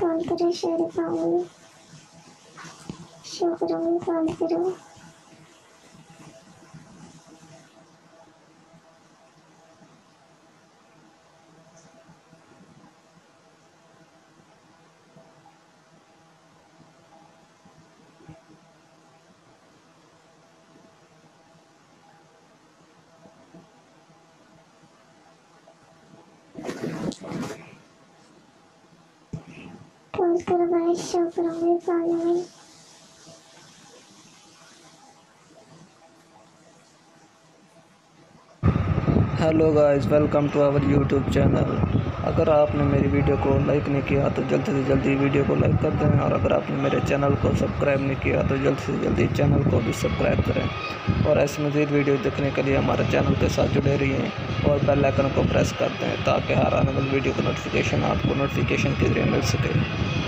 Call करो, share पाऊंगी, show करूंगी, कॉल करो। कॉल करो भाई, शो करूंगी, call. Hello guys, welcome to our YouTube channel. अगर आपने मेरी वीडियो को लाइक नहीं किया तो जल्दी से जल्दी वीडियो को लाइक कर दें, और अगर आपने मेरे चैनल को सब्सक्राइब नहीं किया तो जल्दी से जल्दी चैनल को भी सब्सक्राइब करें, और ऐसी मज़ीद वीडियो देखने के लिए हमारे चैनल के साथ जुड़े रहिए और बेल आइकन को प्रेस कर दें ताकि हर आने वाली वीडियो का नोटिफिकेशन आपको नोटिफिकेशन के जरिए मिल सके।